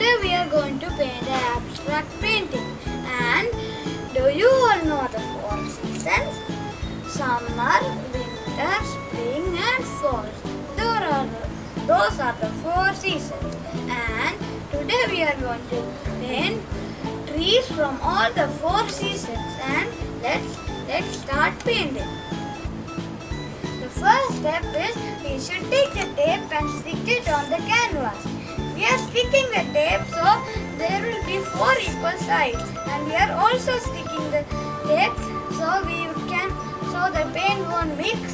Today we are going to paint an abstract painting. And do you all know the four seasons? Summer, winter, spring and fall. Those are the four seasons. And today we are going to paint trees from all the four seasons. And let's start painting. The first step is we should take the tape and stick it on the canvas. We are sticking the tape so there will be four equal sides, and we are also sticking the tape so the paint won't mix.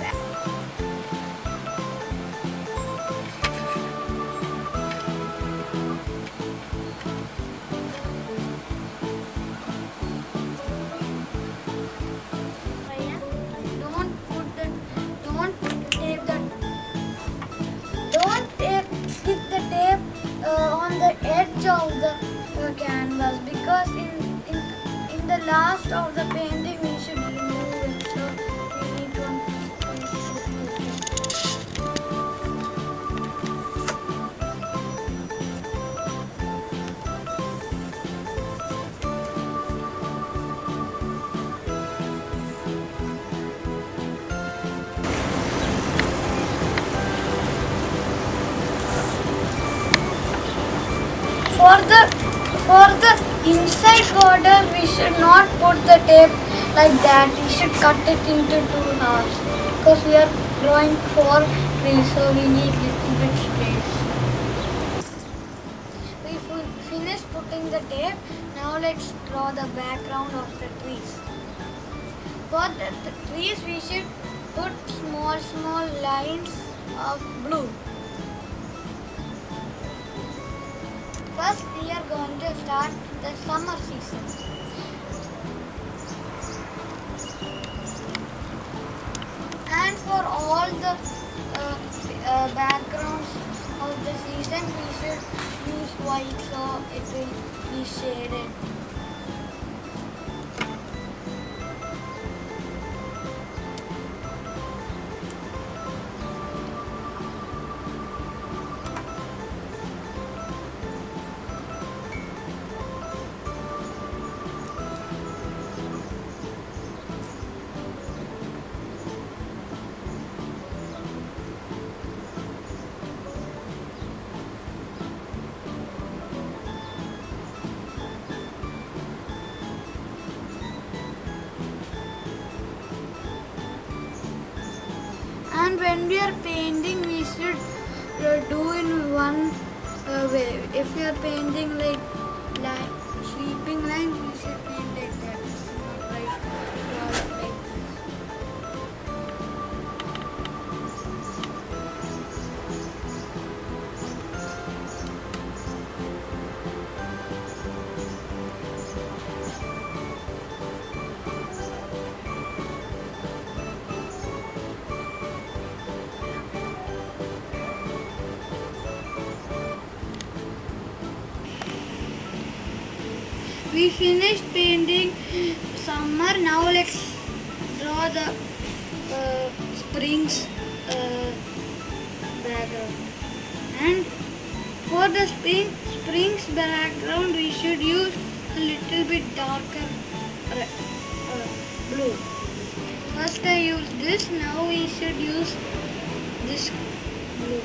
Stick the tape on the edge of the canvas, because in the last of the painting we should remove it, so we need to For the inside border, we should not put the tape like that. We should cut it into two halves, because we are drawing four trees, so we need little bit space. We finished putting the tape. Now let's draw the background of the trees. For the trees, we should put small lines of blue. First, we are going to start the summer season. And for all the backgrounds of the season, we should use white so it will be shaded. And when we are painting, we should do in one way. If we are painting like sweeping lines, we should paint like that, not like this. We finished painting summer. Now let's draw the spring's background. And for the spring's background, we should use a little bit darker blue. First I used this. Now we should use this blue.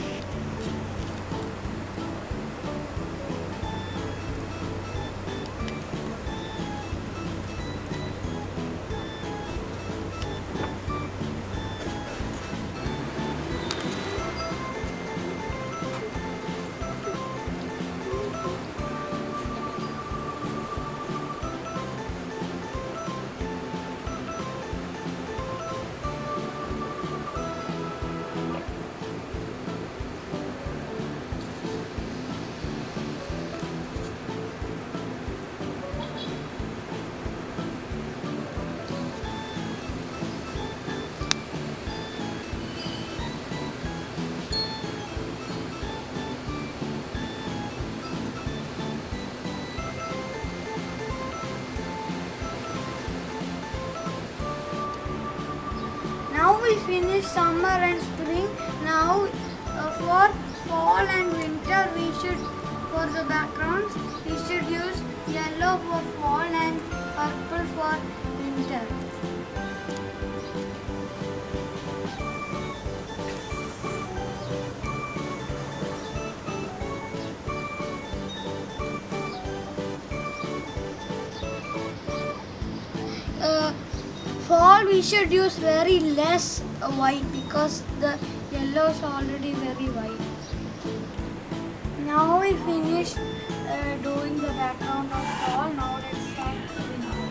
We finished summer and spring. Now for fall and winter, we should, for the the backgrounds, we should use yellow for fall and purple for winter. Fall we should use very less white because the yellow is already very white. Now we finished doing the background of fall. Now let's start winter.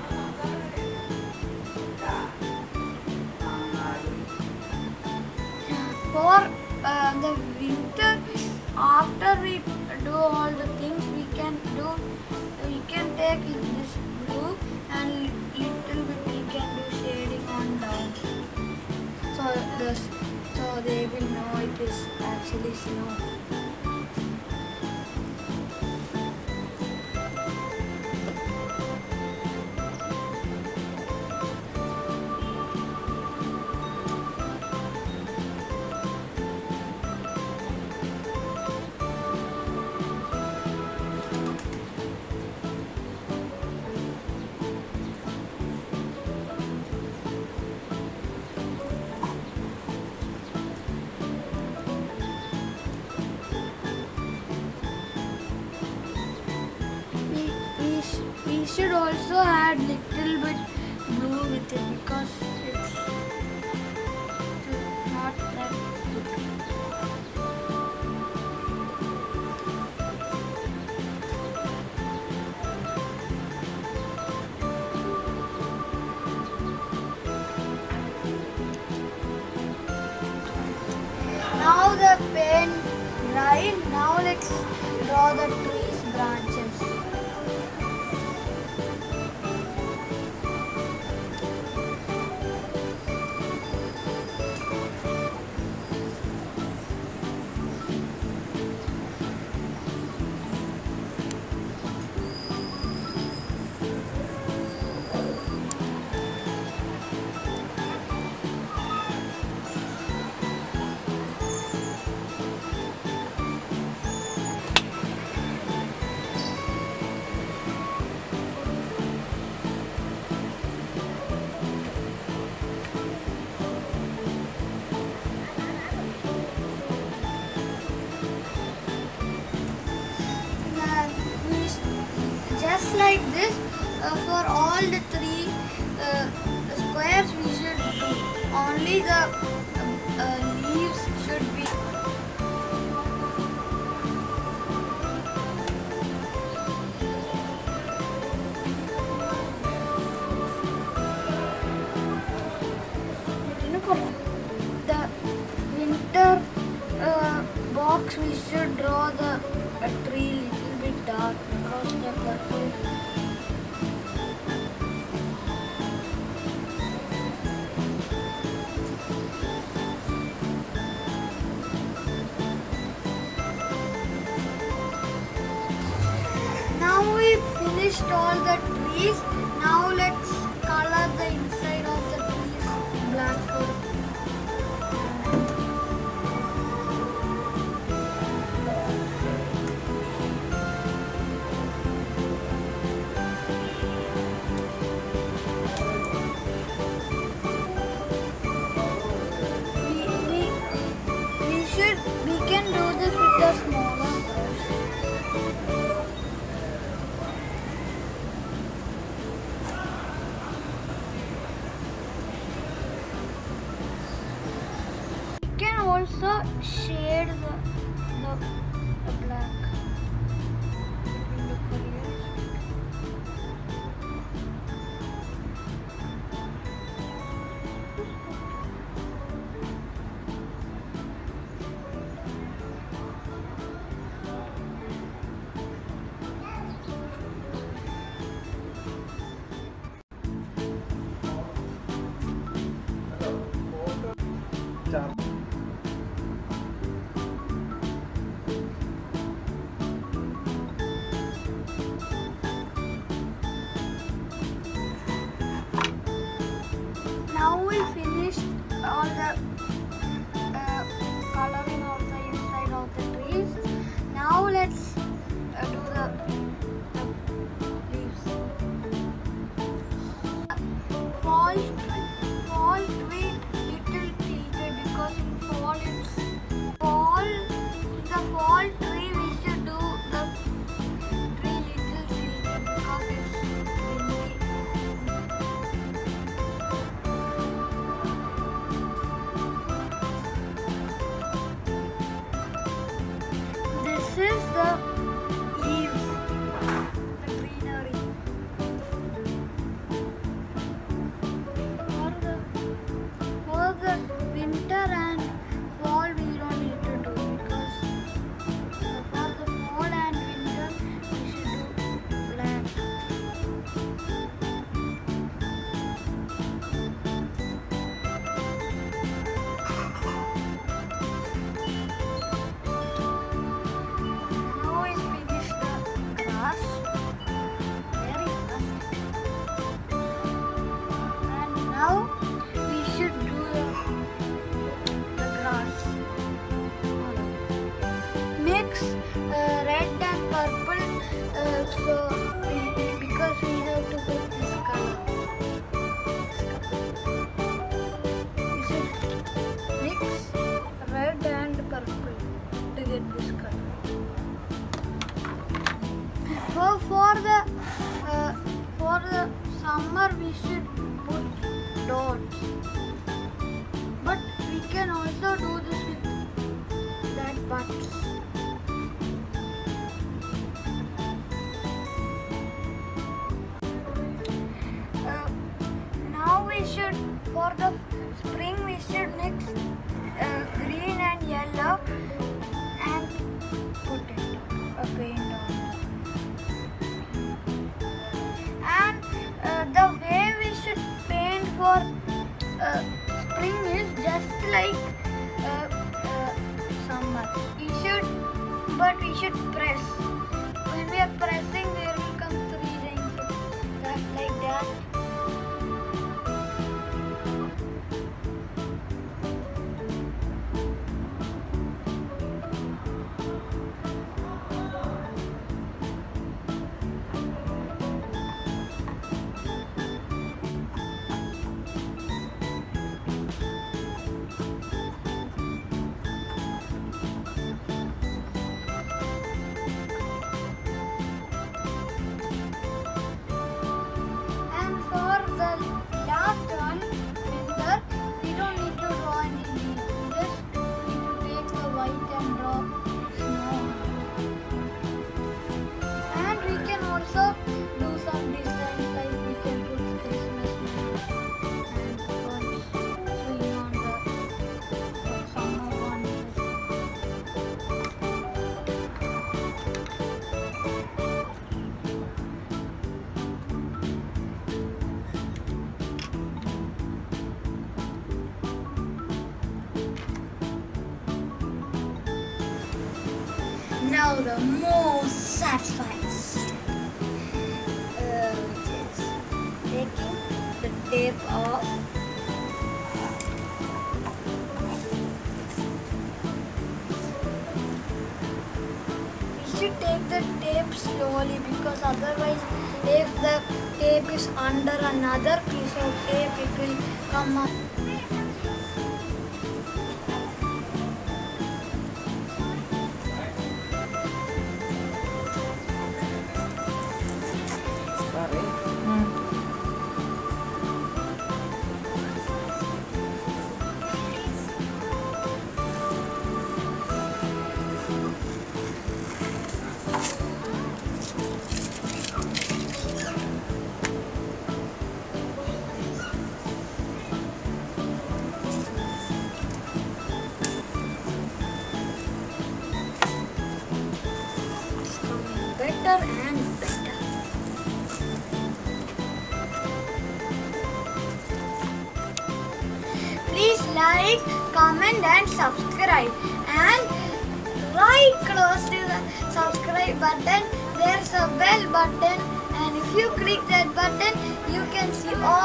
For the winter, after we do all the things we can take this blue and little bit we can do shading on down. So they will know it is actually snow. We should also add little bit blue with it because it's not that good. Now the paint dried. Now let's draw the trees branches. Just like this, for all the three squares we should do. Only the leaves should be. The winter box we should draw the tree little bit dark across the purple. Now we finished all the trees. Now let's color the inside of the trees black color. We can do this with a smaller brush. For the summer we should put dots, but we can also do this with that butts. Now we should, for the spring we should mix green and yellow and put it a paint on. And the way we should paint for spring is just like summer. We should press. When we are pressing, there will come 3 rings like that. Now the most satisfying step, which is taking the tape off. We should take the tape slowly, because otherwise if the tape is under another piece of tape, it will come up. Better and better. Please like, comment and subscribe, and right close to the subscribe button there's a bell button, and if you click that button you can see all